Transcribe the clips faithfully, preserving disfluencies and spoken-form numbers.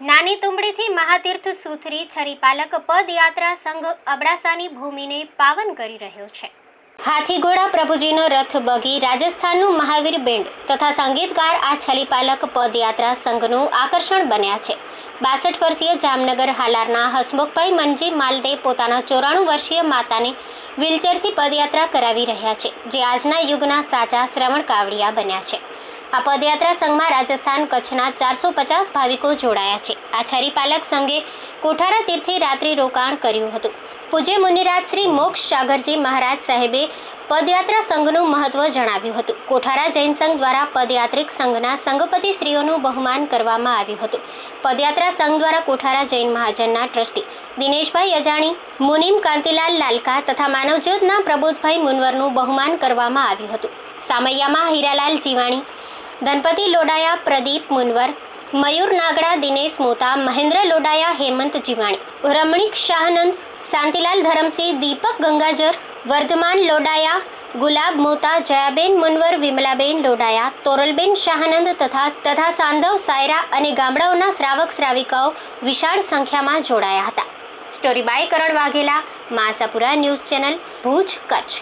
નાની તુંબડીથી મહાતીર્થ સુથરી છરીપાલક પદયાત્રા સંઘ અબડાસાની ભૂમિને પાવન કરી રહ્યો છે। હાથીઘોડા પ્રભુજીનો રથ બગી રાજસ્થાનનું મહાવીર બેન્ડ તથા સંગીતકાર આ છરીપાલક પદયાત્રા સંઘનું આકર્ષણ બન્યા છે। બાસઠ વર્ષીય જામનગર હાલારના હસમુખભાઈ મનજી માલદે પોતાના ચોરાણું વર્ષીય માતાને વ્હીલચેરથી પદયાત્રા કરાવી રહ્યા છે, જે આજના યુગના સાચા શ્રવણ કાવડિયા બન્યા છે। આ પદયાત્રા સંઘમાં રાજસ્થાન કચ્છના ચારસો પચાસ ભાવિકો જોડાયા છે। આ છરીપાલક સંઘે કોઠારા તીર્થે રાત્રિ રોકાણ કર્યું હતું। પૂજ્ય મુનિરાજ શ્રી મોક્ષ સાગરજી મહારાજ સાહેબે પદયાત્રા સંઘનું મહત્વ જણાવ્યું હતું। કોઠારા જૈન સંઘ દ્વારા પદયાત્રિક સંઘના સંઘપતિ શ્રીઓનું બહુમાન કરવામાં આવ્યું હતું। પદયાત્રા સંઘ દ્વારા કોઠારા જૈન મહાજનના ટ્રસ્ટી દિનેશભાઈ અજાણી, મુનિમ કાંતિલાલ લાલકા તથા માનવજ્યોતના પ્રબોધભાઈ મુનવરનું બહુમાન કરવામાં આવ્યું હતું। સામૈયામાં હીરાલાલ જીવાણી, ધનપતિ લોડાયા પ્રદીપ મુનવર, મયુર નાગડા દિનેશ મોતા, મહેન્દ્ર લોડાયા હેમંત જીવાણી, રમણીક શાહનંદ, શાંતિલાલ ધરમસિંહ, દીપક ગંગાજર, વર્ધમાન લોડાયા, ગુલાબ મોતા, જયાબેન મુનવર, વિમલાબેન લોડાયા, તોરલબેન શાહનંદ તથા તથા સાંધવ સાયરા અને ગામડાઓના શ્રાવક શ્રાવિકાઓ વિશાળ સંખ્યામાં જોડાયા હતા। Story by Karan Vaghela, Masapura news channel, Bhuj, Kutch.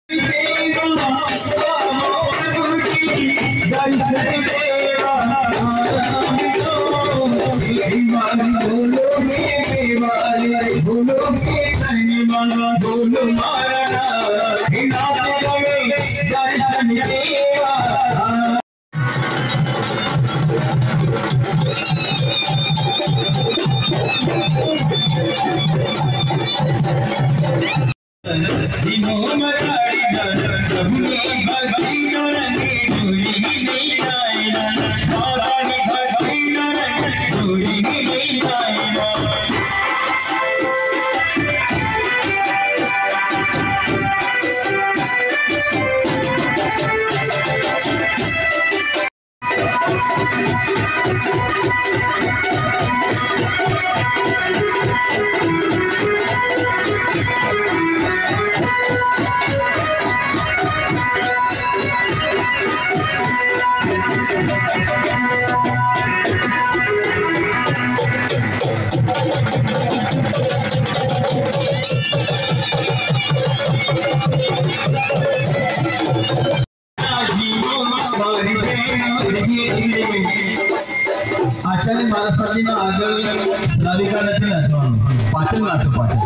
આચાર્ય માનસપતિનો આગળ નાવિકા નથી નાચવાનું, પાછળ નાચો પાછળ।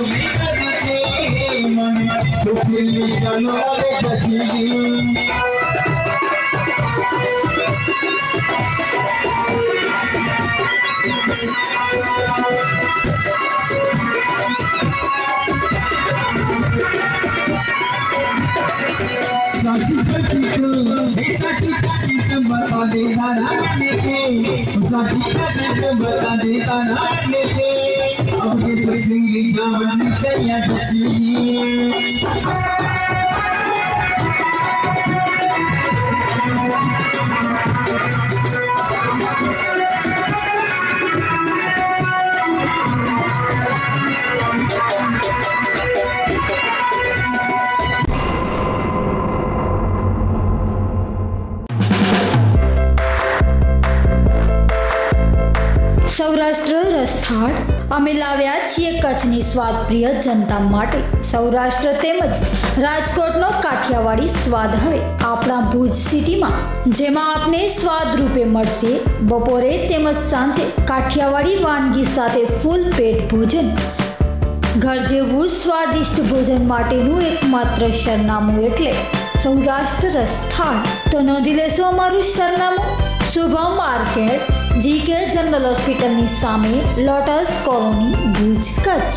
बता देता बता देता अब સૌરાષ્ટ્ર રસથાળ અમે લાવ્યા છીએ કચ્છની સ્વાદપ્રિય જનતા માટે સૌરાષ્ટ્ર તેમજ રાજકોટનો કાઠિયાવાડી સ્વાદ હવે આપણા ભુજ સિટીમાં, જેમાં આપને સ્વાદ રૂપે મળશે બપોરે તેમજ સાંજે કાઠિયાવાડી વાનગી સાથે ફૂલ પેટ ભોજન। ઘર જેવું સ્વાદિષ્ટ ભોજન માટેનું એકમાત્ર સરનામું એટલે સૌરાષ્ટ્ર રસથાળ। તો નોંધી લેશો અમારું સરનામું, શુભમ માર્કેટ, જીકે જનરલ હોસ્પિટલની સામે, લોટસ કોલોની, ભુજ, કચ્છ।